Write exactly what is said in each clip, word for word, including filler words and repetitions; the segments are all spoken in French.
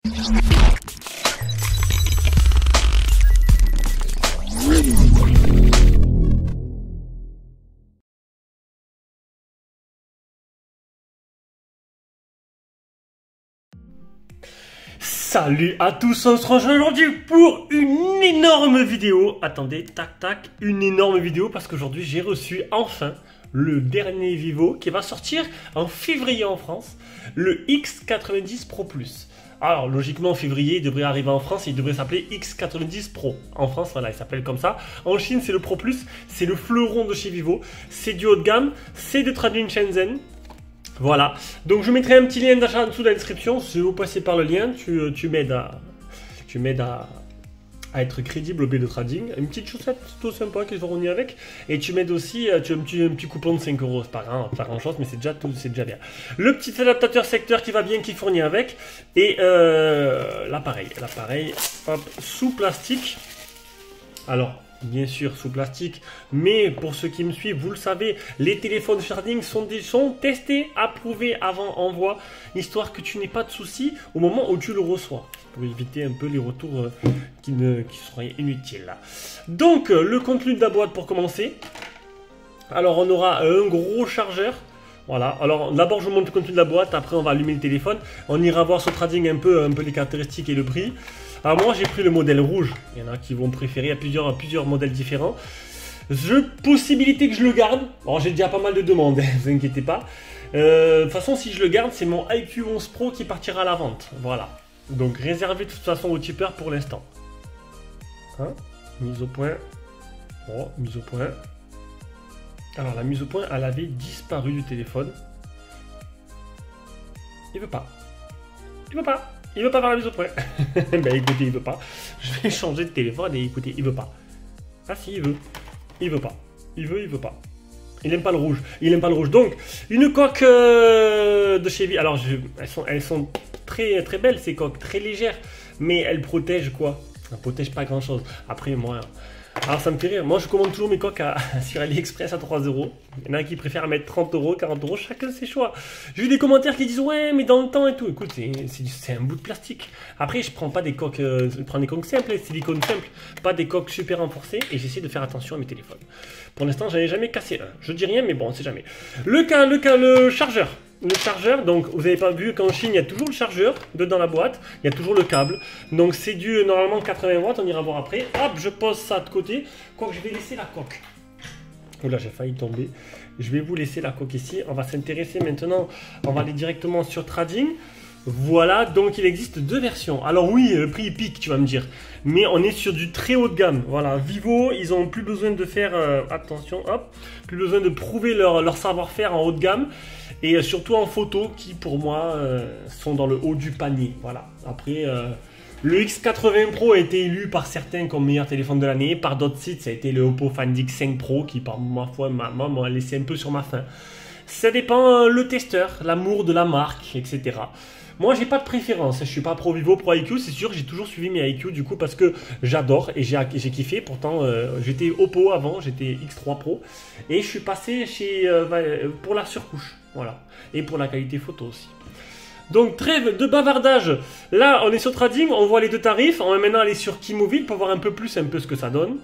Salut à tous, on se rejoint aujourd'hui pour une énorme vidéo. Attendez, tac tac, une énorme vidéo parce qu'aujourd'hui j'ai reçu enfin le dernier Vivo qui va sortir en février en France, le X quatre-vingt-dix Pro Plus. Alors logiquement en février il devrait arriver en France, il devrait s'appeler X quatre-vingt-dix Pro. En France voilà, il s'appelle comme ça. En Chine c'est le Pro Plus, c'est le fleuron de chez Vivo, c'est du haut de gamme, c'est de Trading Shenzhen. Voilà, donc je mettrai un petit lien d'achat en dessous de la description. Si vous passez par le lien, tu, tu m'aides à, tu m'aides à, à être crédible au B de trading. Une petite chaussette tout sympa qu'ils vont revenir avec. Et tu m'aides aussi, tu as un petit, un petit coupon de cinq euros. C'est pas grand, pas grand chose, mais c'est déjà, tout, c'est déjà bien. Le petit adaptateur secteur qui va bien, qui fournit avec. Et euh, l'appareil, l'appareil sous plastique. Alors, bien sûr sous plastique, mais pour ceux qui me suivent, vous le savez, les téléphones Trading sont, des, sont testés, approuvés avant envoi, histoire que tu n'aies pas de soucis au moment où tu le reçois, pour éviter un peu les retours euh, qui, ne, qui seraient inutiles. Là. Donc, euh, le contenu de la boîte pour commencer. Alors, on aura un gros chargeur. Voilà, alors d'abord je vous montre le contenu de la boîte, après on va allumer le téléphone, on ira voir sur Trading un peu, un peu les caractéristiques et le prix. Alors moi j'ai pris le modèle rouge, il y en a qui vont préférer, il y a plusieurs, plusieurs modèles différents. Je, possibilité que je le garde, alors j'ai déjà pas mal de demandes, ne vous inquiétez pas. Euh, de toute façon si je le garde c'est mon I Q onze Pro qui partira à la vente, voilà. Donc réservé de toute façon au tipeur pour l'instant. Hein, mise au point, oh, mise au point. Alors la mise au point, elle avait disparu du téléphone. Il veut pas. Il veut pas. Il veut pas faire la mise au point. Ben écoutez, il veut pas. Je vais changer de téléphone et écoutez, il veut pas. Ah si, il veut. Il veut pas. Il veut, il veut pas. Il aime pas le rouge. Il aime pas le rouge. Donc, une coque euh, de chez Vivo. Alors, je, elles sont, elles sont très, très belles ces coques, très légères. Mais elles protègent quoi? Elles protègent pas grand chose. Après, moi... Alors ça me fait rire, moi je commande toujours mes coques à, sur AliExpress à trois euros. Il y en a qui préfèrent mettre trente euros, quarante euros, chacun ses choix. J'ai vu des commentaires qui disent ouais mais dans le temps et tout. Écoute, c'est un bout de plastique. Après je prends pas des coques, euh, je prends des coques simples, silicone simple, pas des coques super renforcées et j'essaie de faire attention à mes téléphones. Pour l'instant j'en ai jamais cassé un. Je dis rien mais bon on sait jamais. Le cas, le cas, le chargeur. Le chargeur, donc vous n'avez pas vu qu'en Chine il y a toujours le chargeur dedans la boîte, il y a toujours le câble, donc c'est du normalement quatre-vingts watts, on ira voir après. Hop, je pose ça de côté, quoique je vais laisser la coque. Oula, j'ai failli tomber. Je vais vous laisser la coque ici, on va s'intéresser maintenant, on va aller directement sur Trading. Voilà, donc il existe deux versions. Alors oui, le prix pique, tu vas me dire, mais on est sur du très haut de gamme. Voilà, Vivo, ils ont plus besoin de faire, euh, attention, hop, plus besoin de prouver leur, leur savoir-faire en haut de gamme. Et surtout en photo qui pour moi euh, sont dans le haut du panier. Voilà. Après, euh, le X quatre-vingts Pro a été élu par certains comme meilleur téléphone de l'année. Par d'autres sites, ça a été le Oppo Find X cinq Pro qui par ma foi m'a laissé un peu sur ma faim. Ça dépend euh, le testeur, l'amour de la marque, et cetera. Moi, j'ai pas de préférence. Je suis pas pro Vivo, pro I Q. C'est sûr, j'ai toujours suivi mes I Q du coup parce que j'adore et j'ai kiffé. Pourtant, euh, j'étais Oppo avant, j'étais X trois Pro et je suis passé chez euh, pour la surcouche. Voilà. Et pour la qualité photo aussi. Donc, trêve de bavardage. Là, on est sur Trading, on voit les deux tarifs. On va maintenant aller sur Kimobile pour voir un peu plus un peu ce que ça donne.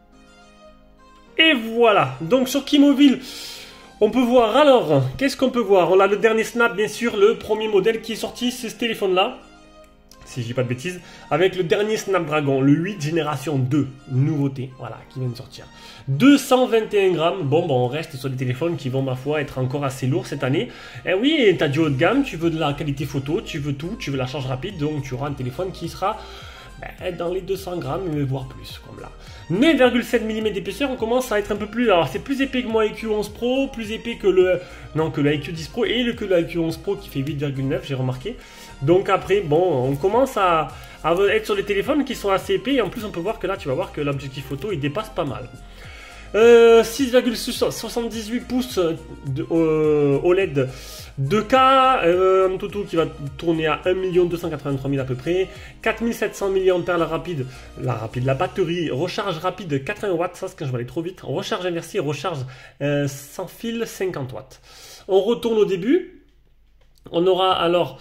Et voilà. Donc, sur Kimobile, on peut voir alors, qu'est-ce qu'on peut voir? On a le dernier Snap, bien sûr, le premier modèle qui est sorti, c'est ce téléphone-là. Si je dis pas de bêtises, avec le dernier Snapdragon, le huit génération deux, nouveauté, voilà, qui vient de sortir. deux cent vingt et un grammes, bon, bon, on reste sur des téléphones qui vont, ma foi, être encore assez lourds cette année. Et oui, tu as du haut de gamme, tu veux de la qualité photo, tu veux tout, tu veux la charge rapide, donc tu auras un téléphone qui sera ben, dans les deux cents grammes, voire plus, comme là. neuf virgule sept millimètres d'épaisseur, on commence à être un peu plus... Alors, c'est plus épais que mon I Q onze Pro, plus épais que le... Non, que le I Q dix Pro et le, que le I Q onze Pro qui fait huit virgule neuf, j'ai remarqué. Donc après, bon, on commence à, à être sur des téléphones qui sont assez épais. Et en plus, on peut voir que là, tu vas voir que l'objectif photo, il dépasse pas mal. Euh, six virgule soixante-dix-huit pouces de, euh, O L E D deux K, euh, un toutou qui va tourner à un million deux cent quatre-vingt-trois mille à peu près, quatre mille sept cents milliampères la rapide, la rapide, la batterie, recharge rapide quatre-vingts watts, ça c'est quand je vais aller trop vite, recharge inversée, recharge euh, sans fil cinquante watts. On retourne au début, on aura alors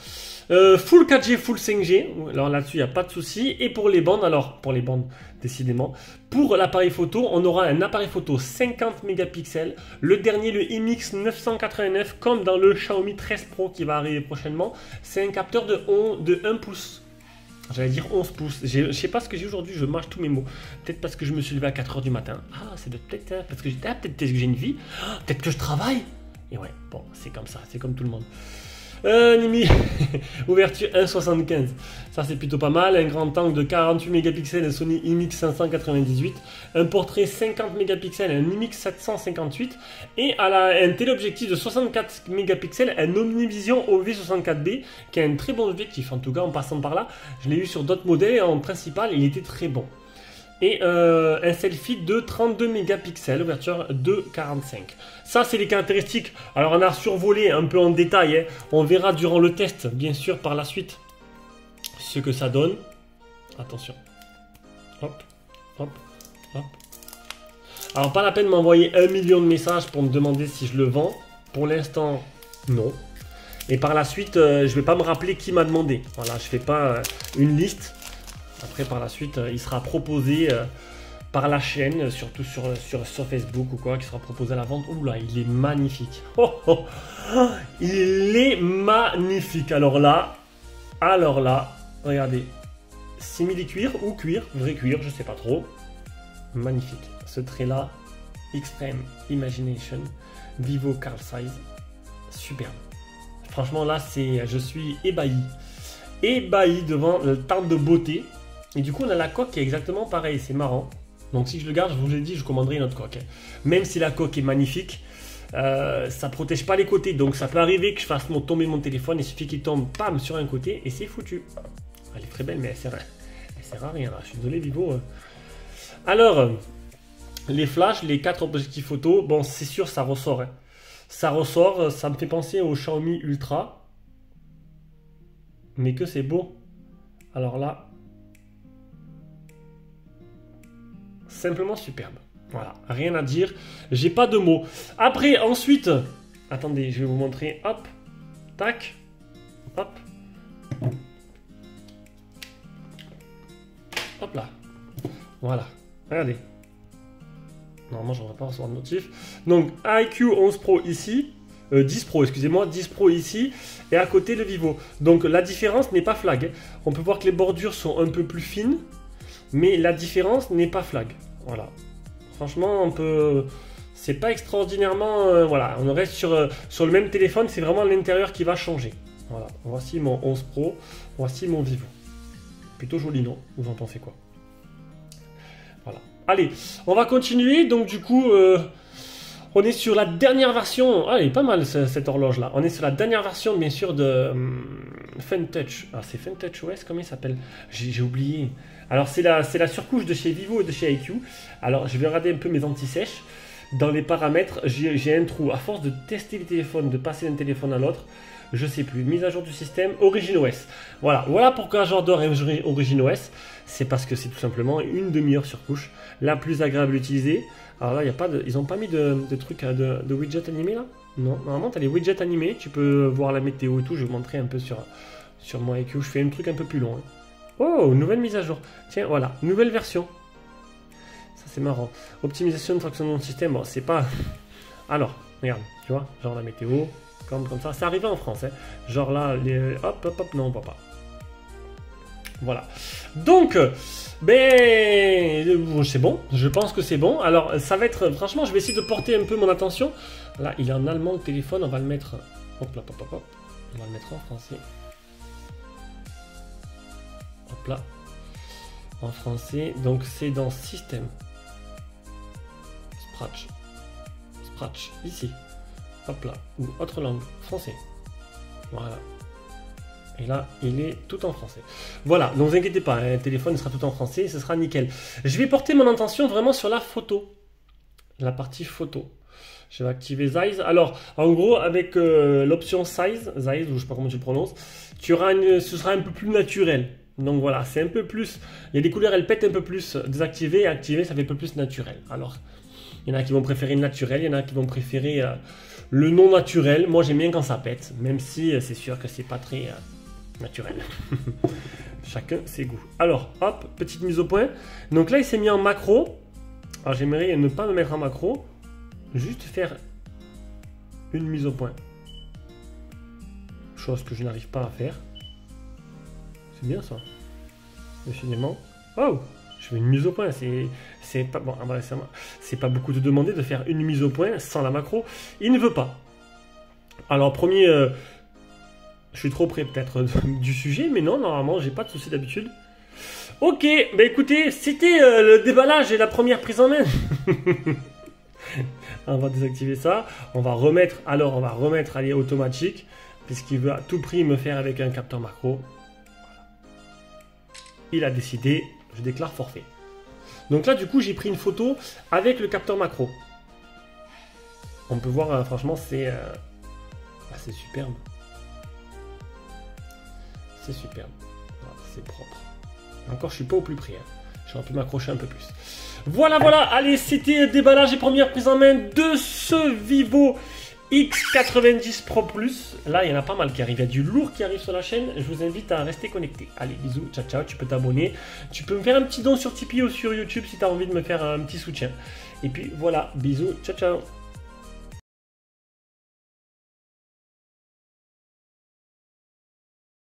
Euh, full quatre G, full cinq G. Alors là-dessus, il n'y a pas de souci. Et pour les bandes, alors, pour les bandes, décidément, pour l'appareil photo, on aura un appareil photo cinquante mégapixels. Le dernier, le I M X neuf cent quatre-vingt-neuf, comme dans le Xiaomi treize Pro qui va arriver prochainement. C'est un capteur de, on, de un pouce. J'allais dire onze pouces. Je ne sais pas ce que j'ai aujourd'hui, je mâche tous mes mots. Peut-être parce que je me suis levé à quatre heures du matin. Ah, c'est peut-être hein, parce que j'ai ah, peut-être que j'ai une vie. Ah, peut-être que je travaille. Et ouais, bon, c'est comme ça, c'est comme tout le monde. Euh, Nimi, ouverture un virgule soixante-quinze. Ça, c'est plutôt pas mal. Un grand angle de quarante-huit mégapixels, un Sony I M X cinq cent quatre-vingt-dix-huit. Un portrait cinquante mégapixels, un I M X sept cent cinquante-huit. Et à la, un téléobjectif de soixante-quatre mégapixels, un Omnivision O V soixante-quatre B, qui est un très bon objectif. En tout cas, en passant par là, je l'ai eu sur d'autres modèles et en principal, il était très bon. Et euh, un selfie de trente-deux mégapixels, ouverture deux virgule quarante-cinq. Ça, c'est les caractéristiques. Alors, on a survolé un peu en détail. Hein. On verra durant le test, bien sûr, par la suite, ce que ça donne. Attention. Hop, hop, hop. Alors, pas la peine de m'envoyer un million de messages pour me demander si je le vends. Pour l'instant, non. Et par la suite, euh, je ne vais pas me rappeler qui m'a demandé. Voilà, je ne fais pas euh, une liste. Après, par la suite, il sera proposé euh, par la chaîne, surtout sur, sur, sur Facebook ou quoi, qui sera proposé à la vente. Oula, il est magnifique. Oh, oh, oh, il est magnifique. Alors là, alors là, regardez. Simili-cuir ou cuir, vrai cuir, je sais pas trop. Magnifique. Ce trait-là, Extreme Imagination, Vivo Carl Size, superbe. Franchement, là, c'est, je suis ébahi. Ébahi devant le tant de beauté. Et du coup, on a la coque qui est exactement pareil. C'est marrant. Donc, si je le garde, je vous l'ai dit, je commanderai une autre coque. Même si la coque est magnifique, euh, ça ne protège pas les côtés. Donc, ça peut arriver que je fasse mon, tomber mon téléphone. Il suffit qu'il tombe, pam, sur un côté et c'est foutu. Elle est très belle, mais elle sert, elle sert à rien. Là. Je suis désolé, Vivo. Alors, les flashs, les quatre objectifs photo, bon, c'est sûr, ça ressort. Hein. Ça ressort. Ça me fait penser au Xiaomi Ultra. Mais que c'est beau. Alors là, simplement superbe. Voilà, rien à dire. J'ai pas de mots. Après, ensuite, attendez, je vais vous montrer. Hop, tac, hop, hop là. Voilà, regardez. Normalement, je ne devrais pas recevoir de notif. Donc, I Q onze Pro ici. Euh, dix Pro, excusez-moi, dix Pro ici, et à côté le Vivo. Donc la différence n'est pas flag. On peut voir que les bordures sont un peu plus fines, mais la différence n'est pas flag. Voilà. Franchement, on peut... C'est pas extraordinairement... Euh, voilà, on reste sur, euh, sur le même téléphone, c'est vraiment l'intérieur qui va changer. Voilà, voici mon onze Pro, voici mon Vivo. Plutôt joli, non? Vous en pensez quoi? Voilà. Allez, on va continuer, donc du coup... Euh, On est sur la dernière version, ah elle est pas mal cette horloge là, on est sur la dernière version bien sûr de um, FunTouch, ah c'est FunTouch O S, comment il s'appelle? J'ai oublié. Alors c'est la, la surcouche de chez Vivo et de chez I Q, alors je vais regarder un peu mes anti-sèches, dans les paramètres j'ai un trou, à force de tester les téléphones, de passer d'un téléphone à l'autre, je sais plus, mise à jour du système, Origin O S, voilà, voilà pourquoi j'adore Origin O S, c'est parce que c'est tout simplement une demi-heure surcouche, la plus agréable à utiliser. Alors là, y a pas de, ils n'ont pas mis de, de trucs de, de widget animé là? Non, normalement tu as les widgets animés, tu peux voir la météo et tout, je vais vous montrer un peu sur, sur mon I Q, je fais un truc un peu plus long. Hein. Oh, nouvelle mise à jour, tiens voilà, nouvelle version. Ça c'est marrant. Optimisation de fonctionnement de système, bon c'est pas... Alors, regarde, tu vois, genre la météo, comme, comme ça, c'est arrivé en France, hein. Genre là, les... hop, hop, hop, non, on voit pas. Voilà. Donc, ben, c'est bon. Je pense que c'est bon. Alors, ça va être, franchement, je vais essayer de porter un peu mon attention. Là, il est en allemand le téléphone. On va le mettre. Hop là, hop, hop, hop. On va le mettre en français. Hop là. En français. Donc, c'est dans Système. Scratch. Scratch. Ici. Hop là. Ou autre langue. Français. Voilà. Et là, il est tout en français. Voilà, ne vous inquiétez pas, un téléphone sera tout en français et ce sera nickel. Je vais porter mon attention vraiment sur la photo. La partie photo. Je vais activer Zeiss. Alors, en gros, avec euh, l'option Size, Zeiss, ou je ne sais pas comment tu le prononces, tu auras une, ce sera un peu plus naturel. Donc voilà, c'est un peu plus... Il y a des couleurs, elles pètent un peu plus. Désactiver et activer, ça fait un peu plus naturel. Alors, il y en a qui vont préférer le naturel, il y en a qui vont préférer euh, le non naturel. Moi, j'aime bien quand ça pète, même si euh, c'est sûr que c'est pas très... Euh, naturel. Chacun ses goûts. Alors, hop, petite mise au point. Donc là, il s'est mis en macro. Alors, j'aimerais ne pas me mettre en macro. Juste faire une mise au point. Chose que je n'arrive pas à faire. C'est bien ça. Décidément. Oh, je fais une mise au point. C'est pas bon. C'est pas beaucoup de demander de faire une mise au point sans la macro. Il ne veut pas. Alors, premier... Euh, je suis trop près peut-être du sujet, mais non, normalement, j'ai pas de souci d'habitude. Ok, bah écoutez, c'était euh, le déballage et la première prise en main. On va désactiver ça. On va remettre, alors on va remettre allez, automatique, puisqu'il veut à tout prix me faire avec un capteur macro. Il a décidé, je déclare forfait. Donc là, du coup, j'ai pris une photo avec le capteur macro. On peut voir, euh, franchement, c'est euh, bah, c'est superbe. C'est superbe. C'est propre. Encore, je suis pas au plus près. Hein. J'aurais pu m'accrocher un peu plus. Voilà, voilà. Allez, c'était déballage et première prise en main de ce Vivo X quatre-vingt-dix Pro Plus. Là, il y en a pas mal qui arrivent. Il y a du lourd qui arrive sur la chaîne. Je vous invite à rester connecté. Allez, bisous. Ciao, ciao. Tu peux t'abonner. Tu peux me faire un petit don sur Tipeee ou sur YouTube si tu as envie de me faire un petit soutien. Et puis, voilà. Bisous. Ciao, ciao.